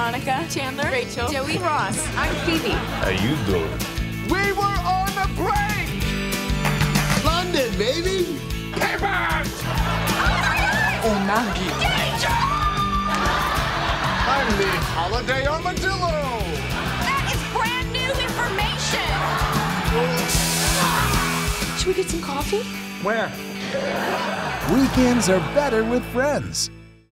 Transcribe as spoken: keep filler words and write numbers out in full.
Veronica, Chandler, Rachel, Joey, Ross. I'm Phoebe. How you doing? We were on a break! London, baby! Pivot! Unagi. I'm the Holiday Armadillo! That is brand new information! Should we get some coffee? Where? Weekends are better with friends.